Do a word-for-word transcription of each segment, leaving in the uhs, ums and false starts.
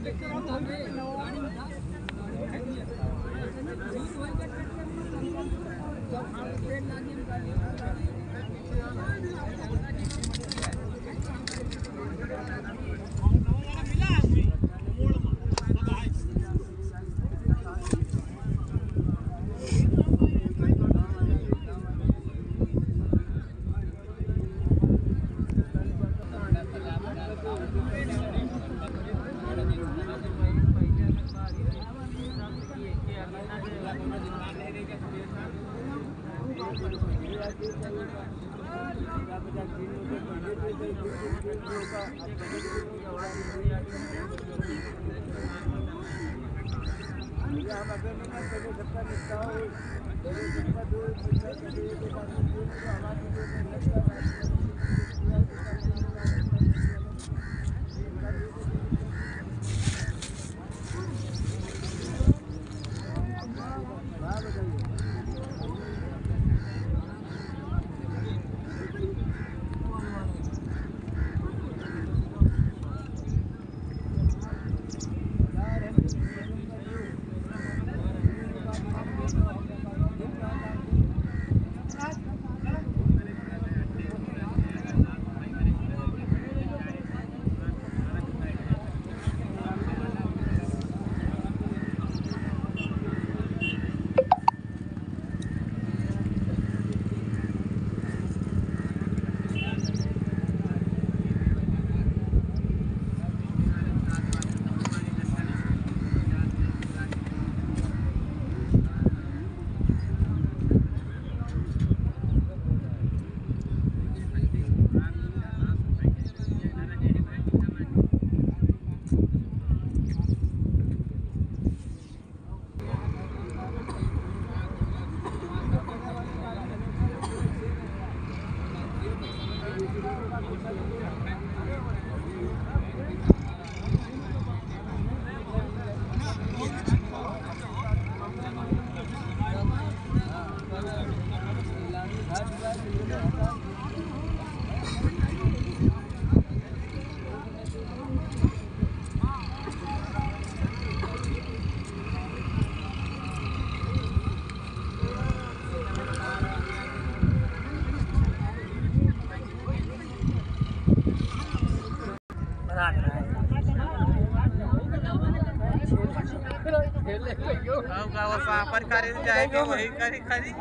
पर खरीद जाएगी वही करी खरीद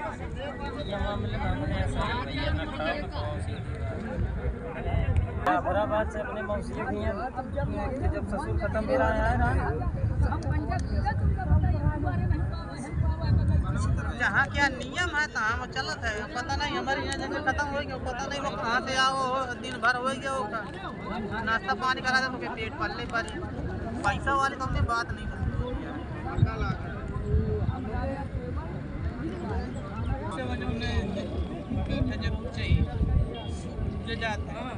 बराबर से अपने मौसी की जब ससुर खत्म भी रहा है ना जहाँ क्या नियम है तहाँ चलत है। पता नहीं हमारे यहाँ जैसे खत्म हो गया पता नहीं वो कहाँ से आओ दिन भर हो गया वो नाश्ता पानी करा दे तो पेट पलने पर पैसा वाले तो हमने बात नहीं जरूर चाहिए मुझे जाते हैं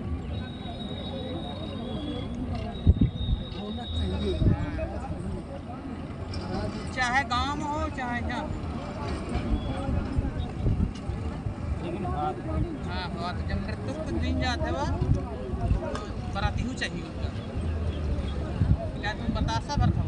चाहे गांव में हो चाहे जहाँ हाँ बात जब मृत्यु कुछ दिन जाते हुआ बराती हूँ चाहिए उसका क्या तुम बतासा भर खबर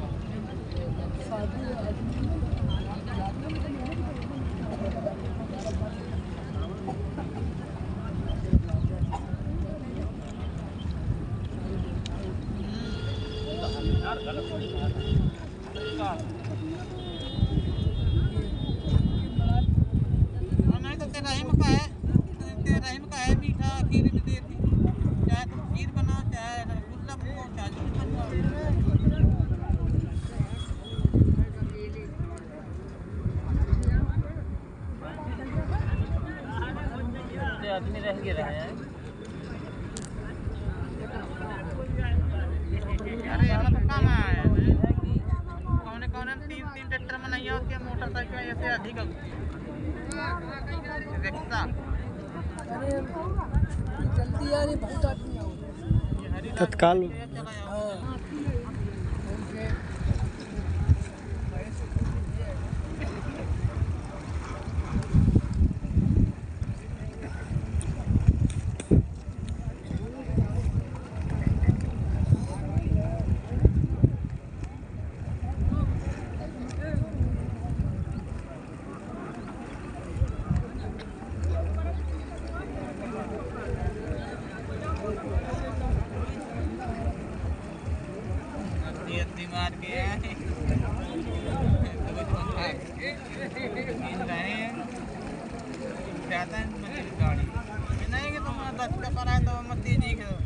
नहीं तो तेरा हिम का है तेरा हिम का है मीठा खीर दे दी चाहे तुम खीर बनाओ चाहे रसगुल्ला बनाओ चाहे दूध बनवाओ आदमी रह गए रहे हैं अरे हम तो काम आए कौन कौन तीन तीन ट्रैक्टर में नहीं होती है मोटरसाइकिल ऐसे अधिक रिक्शा जल्दी आ रही बहुत तत्काल मार के हैं रहे हैं जाता है गाड़ी नहीं कि तुम दस का कराए तो मत दीजिए